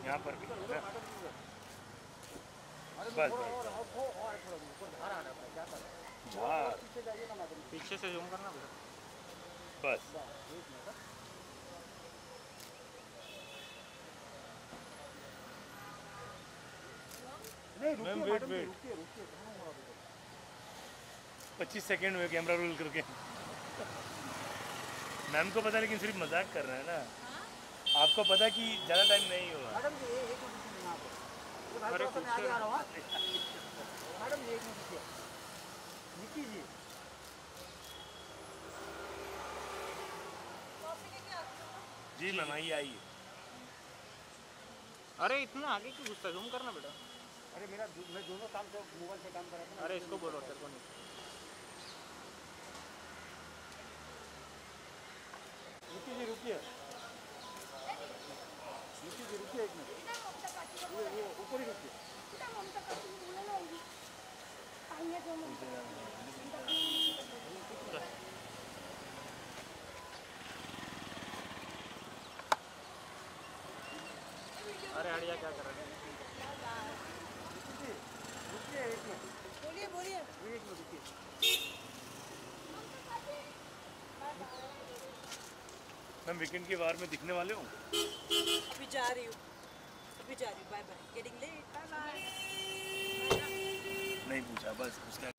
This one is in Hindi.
यहाँ पर भी बस पीछे से जूम करना बस नहीं मैम रुकिए, वेट 25 सेकेंड हुए कैमरा रोल करके। मैम को पता, लेकिन सिर्फ मजाक कर रहे हैं ना। आपको पता कि ज़्यादा टाइम नहीं हुआ। मैडम जी एक मिनट यहाँ पे, भाई थोड़ा सा मैं आगे आ रहा हूँ। मैडम जी एक मिनट रुकिए, निकी जी जी मैम आइए। अरे इतना आगे क्यों घुसता, जूम करना बेटा। अरे मैं दोनों काम से मोबाइल से काम कर रहा था। अरे इसको बोलो तेरे को नहीं। निकी जी रुकिए, निकी जी रुकिए एक मिनट, ये ऊपर ही रुकिए। अरे हड़िया क्या कर रहे हैं? रुकिए एक मिनट, बोलिए एक मिनट रुकिए। मैम वीकेंड के बार में दिखने वाले हो? अभी जा रही हूँ, bye bye, getting late, bye bye. नहीं पूछा, बस उसका